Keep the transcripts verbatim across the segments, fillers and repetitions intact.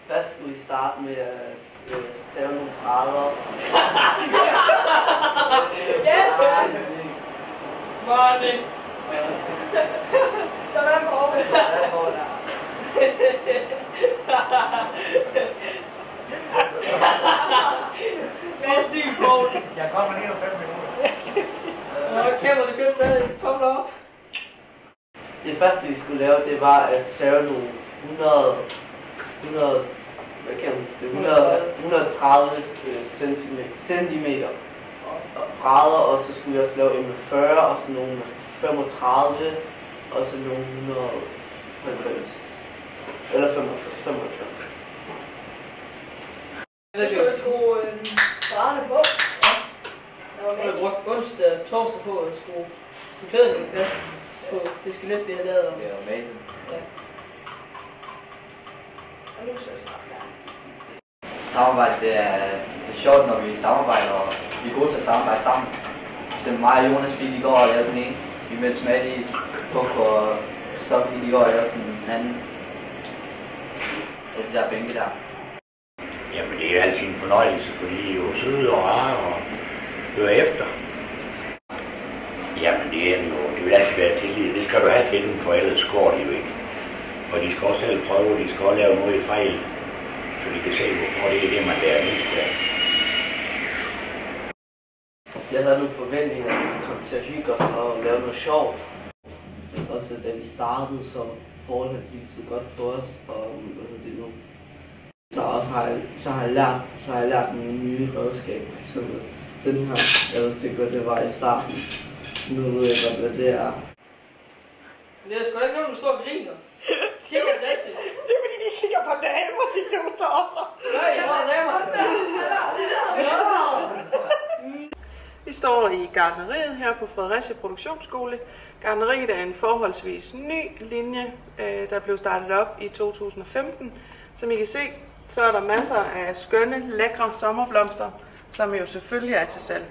Først skulle vi starte med at øh, save nogle brædder. Yes! Money! Sådan på hårdt. Sådan på der. Hvad er stil på? Jeg kommer lige om fem minutter. Okay, hvor det kører stadig. Tommel op. Det første vi skulle lave, det var at save nogle hundrede, hundrede, hvad kan man sige, hundrede, hundrede og tredive centimeter brædder, og så skulle vi også lave en med fyrre, og så nogle med femogtredive, og så nogle hundrede og halvfems, eller femoghalvfems. Jeg tror, jeg skulle bræderne på. Jeg har brugt onsdag og torsdag på at skrue beklædningen fast på det skelet, vi har lavet om. Det er normalt. Ja. Og nu så er jeg snart klar. Samarbejde, det er, det er sjovt, når vi samarbejder, og vi er gode til at samarbejde sammen. Så mig og Jonas, vi går og lavede den ene. Vi meldte med i Puk og Stokke, de går og lavede den anden. Af de der bænke der. Jamen det er altid en fornøjelse, fordi I er jo søde og rare og hører efter. Jamen det er jo, det vil altid være tillid. Det skal du have til dem, for ellers går de jo ikke. Og de skal også selv prøve, de skal også lave noget fejl, så de kan se, hvorfor det er det, man lærer mest af. Jeg havde nogle forventninger, at vi kom til at hygge os og lave noget sjovt. Også da vi startede, så Paul havde hilset godt på os, og hvad er det nu? Så også har jeg, så har jeg lært, så har jeg lært nogle nye redskaber. Så den her, jeg ved ikke, hvad det var i starten. Så nu ved jeg godt, hvad det er. Men det er sgu da ikke nogen, der står og griner. Kigger jeg til. Det er fordi, de kigger på damer, de to tosser. Nej, jeg har damer. Vi står i gartneriet her på Fredericia Produktionsskole. Gartneriet er en forholdsvis ny linje, der blev startet op i to tusind og femten. Som I kan se, så er der masser af skønne, lækre sommerblomster, som jo selvfølgelig er til salg.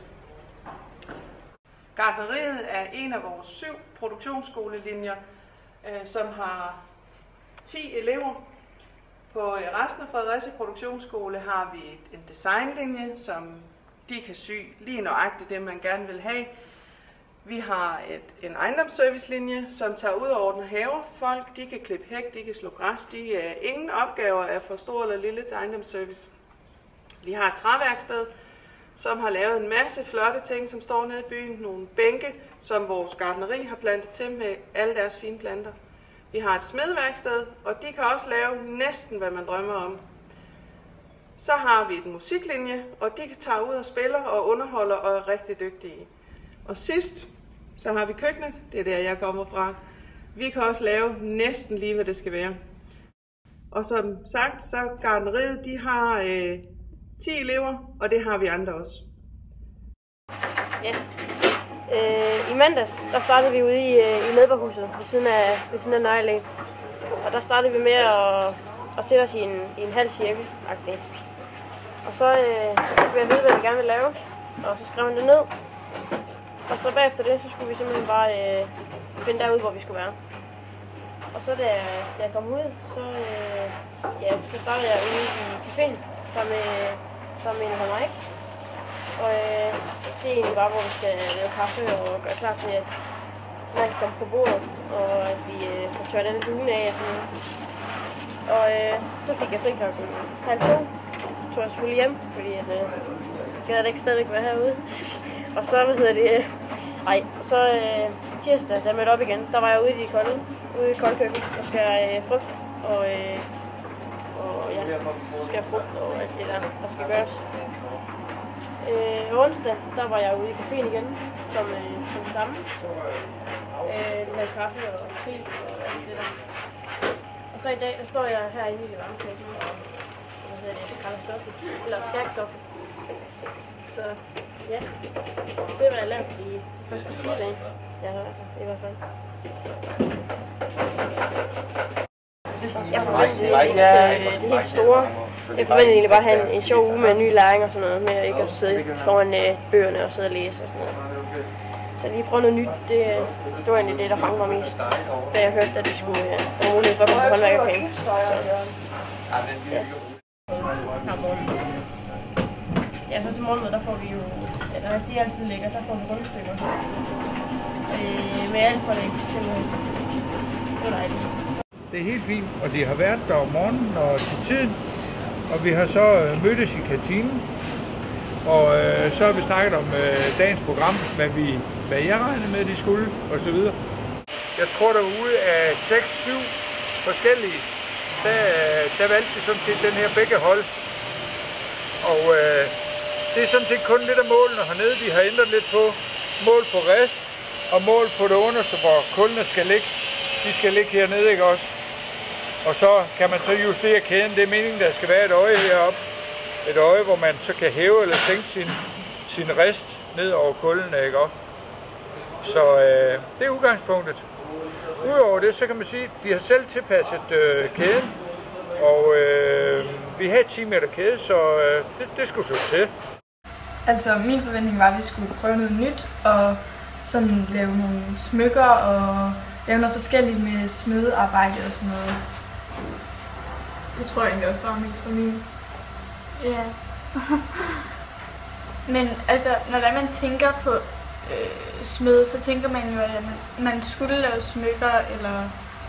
Gartneriet er en af vores syv produktionsskolelinjer, som har ti elever. På resten af Fredericia Produktionsskole har vi en designlinje, som de kan sy lige nøjagtigt det, man gerne vil have. Vi har et, en ejendomsservicelinje, som tager ud og ordner haver. Folk de kan klippe hæk, de kan slå græs. De er ingen opgaver er for stor eller lille til ejendomsservice. Vi har et træværksted, som har lavet en masse flotte ting, som står nede i byen. Nogle bænke, som vores gartneri har plantet til med alle deres fine planter. Vi har et smedværksted, og de kan også lave næsten, hvad man drømmer om. Så har vi et musiklinje, og de kan tage ud og spiller og underholder og er rigtig dygtige. Og sidst, så har vi køkkenet, det er der jeg kommer fra. Vi kan også lave næsten lige, hvad det skal være. Og som sagt, så gartneriet, de har øh, ti elever, og det har vi andre også. Ja. Øh, I mandags, der startede vi ude i, i medborghuset ved siden af, ved siden af Nøjerlæg. Og der startede vi med at, at sætte os i en, i en halv cirkel. Og så, øh, så fik vi at vide, hvad vi gerne ville lave, og så skrev vi det ned. Og så bagefter det, så skulle vi simpelthen bare øh, finde derude, hvor vi skulle være. Og så da, da jeg kom ud, så, øh, ja, så startede jeg ude i caféen sammen med, sammen med en af Mike. Og øh, det er egentlig bare, hvor vi skal lave kaffe og gøre klar til, at man kan komme på bordet, og at vi øh, får tørt alle duene af. Og, sådan noget. Og øh, så fik jeg fri klokken halv to. Så tog jeg selvfølgelig hjem, fordi at, øh, jeg gad ikke stadigvæk være herude. Og så, hvad hedder det, ej, så øh, tirsdag, da jeg mødte op igen, der var jeg ude i de kolde, ude i koldkøkken og skære øh, frugt, og, øh, og ja, skære frugt og alt det der, der skal gøres. Øh, onsdag, der var jeg ude i caféen igen, som, øh, som det samme. Øh, med kaffe og te og alt det der. Og så i dag, der står jeg herinde i det varme køkken, og hvad hedder det, kalder stoffet, eller skærkstoffet. Så ja, det var jeg lavet de, de første fire dage, jeg har i hvert fald. Jeg forventede ikke det, det helt store. Jeg forventede egentlig bare at have en, en sjov uge med en ny læring og sådan noget, med ikke at sidde foran øh, bøgerne og sidde og læse og sådan noget. Så lige prøve noget nyt, det, det var egentlig det, der fangede mig mest, da jeg hørte, at vi skulle have mulighed for at komme på håndværkercamp. Ja. Her morgen. Ja, så til morgenmad, der får vi jo, eller det er altid lækkert, der får vi rundstykker. Øh, med alt for det, simpelthen. Det er dejligt. Det er helt fint, og de har været der om morgenen og til tiden, og vi har så mødtes i kantinen, og øh, så har vi snakket om øh, dagens program, hvad, vi, hvad jeg regnede med, de skulle, og så videre. Jeg tror, derude af seks syv forskellige, der, der valgte vi sådan set den her begge hold. Og øh, det er sådan set kun lidt af målene hernede, de har ændret lidt på. Mål på rest og mål på det underste, hvor kullene skal ligge. De skal ligge hernede, ikke også? Og så kan man så justere kæden. Det er meningen, der skal være et øje heroppe. Et øje, hvor man så kan hæve eller sænke sin, sin rest ned over kullene, ikke også? Så øh, det er udgangspunktet. Udover det, så kan man sige, at de har selv tilpasset øh, kæden. Og øh, vi havde ti meter kæde, så øh, det, det skulle slå til. Altså, min forventning var, at vi skulle prøve noget nyt, og sådan lave nogle smykker, og lave noget forskelligt med smedearbejde og sådan noget. Det tror jeg egentlig også bare mest for min. Ja. Men altså, når der man tænker på øh, smed, så tænker man jo, at man, man skulle lave smykker, eller,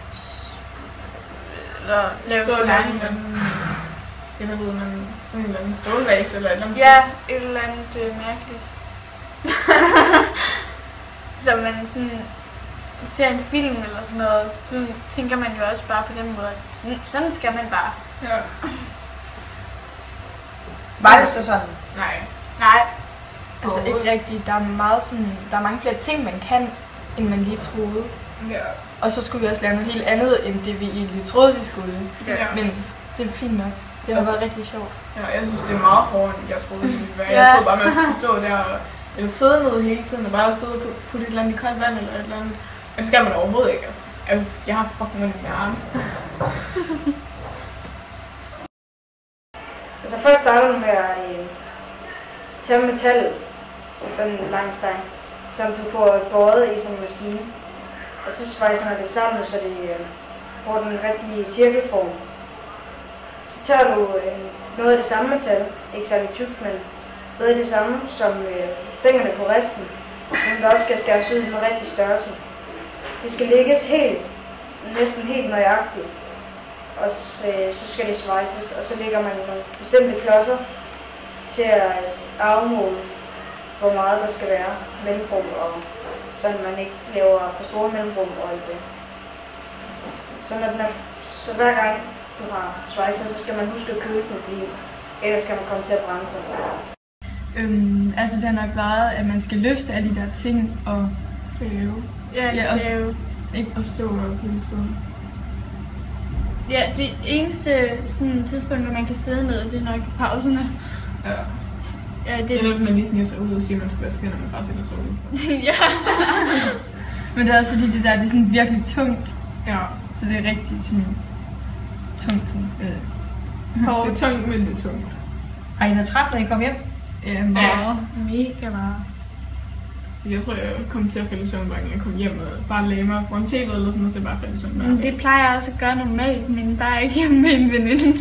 eller lave Stå sådan en anden, jeg ved man, sådan en eller anden stålvase eller et eller andet. Ja, et eller andet øh, mærkeligt. Så man sådan ser en film eller sådan noget, så tænker man jo også bare på den måde, at sådan, sådan skal man bare. Ja. Var det så sådan? Nej. Nej. Altså ikke rigtigt. Der er, meget sådan, der er mange flere ting, man kan, end man lige troede. Ja. Og så skulle vi også lave noget helt andet, end det vi egentlig troede, vi skulle. Ja. Men det er fint nok. Det har altså, været rigtig sjovt. Ja, jeg synes, det er meget hårdt, end jeg troede, det ville være. Ja. Jeg troede bare, man skulle stå der og eller sidde ned hele tiden og bare sidde og putte et eller andet i koldt vand eller et eller andet. Men det skal man overhovedet ikke, altså. Jeg, synes, jeg har fucking ondt i min arme. Altså først starter du med at øh, tage metallet i sådan en lang stang, som du får båret i sådan en maskine. Og så svejser man det sammen, så det øh, får den rigtige cirkelform. Så tager du øh, noget af det samme metal, ikke særlig tykt, men stadig det samme som øh, stængerne på resten, men der også skal skæres ud i den rigtige størrelse. Det skal lægges helt, næsten helt nøjagtigt, og så, øh, så skal det svejses, og så lægger man nogle bestemte klodser til at afmåle, hvor meget der skal være mellemrum, og sådan man ikke laver for store mellemrum og alt det. Så, når den er, så hver gang du har svejset, så skal man huske at køle den, fordi ellers kan man komme til at brænde sig. Øhm, altså det har nok været, at man skal løfte alle de der ting og Sæve. Ja, ja sæve. Ikke at stå og hele tiden. Ja, det eneste sådan, tidspunkt, hvor man kan sidde ned, det er nok pauserne. Ja. Ja, det det er noget, man lige sniger sig ud og siger, at man skal vaske hænder, man bare sætter sig ud. Ja. Men det er også fordi, det der det er sådan virkelig tungt. Ja. Så det er rigtig sådan tungt. Sådan, øh. Det er tungt, men det er tungt. Har I været træt, når I kom hjem? Ja, meget. Ja, mega meget. Jeg tror, jeg kom til at falde i søvn, hver gang jeg kom hjem og bare lagde mig foran tv'et eller sådan, og så bare falde i søvn. Men det plejer jeg også at gøre normalt, men bare ikke hjemme med en veninde.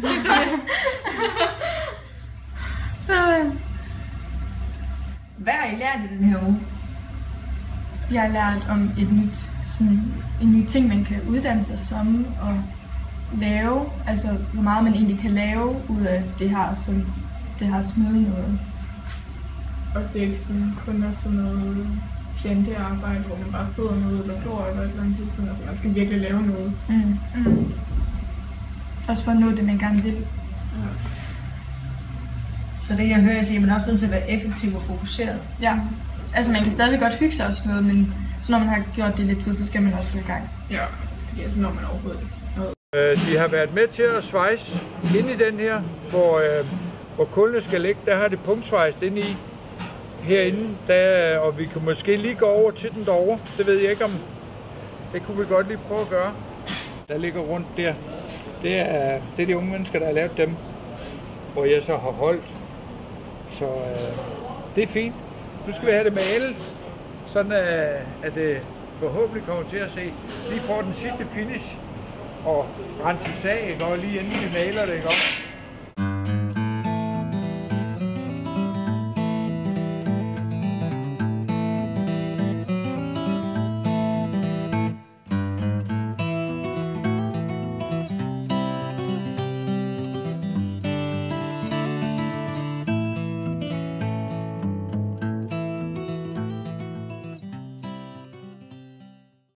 Hvad har I lært i den her uge? Jeg har lært om et nyt, sådan, en ny ting, man kan uddanne sig som og lave. Altså, hvor meget man egentlig kan lave ud af det her, som det har smidt noget. Og det er ikke sådan, kun er sådan noget fjantearbejde, hvor man bare sidder nede eller glor eller et eller andet hele tiden. Altså, man skal virkelig lave noget. Mm. Mm. Også for at nå det, man gerne vil. Ja. Så det jeg hører, jeg siger, at man er også nødt til at være effektiv og fokuseret. Ja, altså man kan stadigvæk godt hygge sig og sådan noget, men så når man har gjort det lidt tid, så skal man også gå i gang. Ja, fordi altså når man overhovedet noget. De har været med til at svejse ind i den her, hvor, øh, hvor kullene skal ligge. Der har det punktsvejst ind i herinde, der, og vi kan måske lige gå over til den derovre. Det ved jeg ikke om. Det kunne vi godt lige prøve at gøre. Der ligger rundt der. Det er, det er de unge mennesker, der har lavet dem, hvor jeg så har holdt. Så øh, det er fint. Nu skal vi have det malet, sådan øh, at det forhåbentlig kommer til at se. Lige får den sidste finish. og rense sag, ikke? Og lige inden vi maler det, ikke?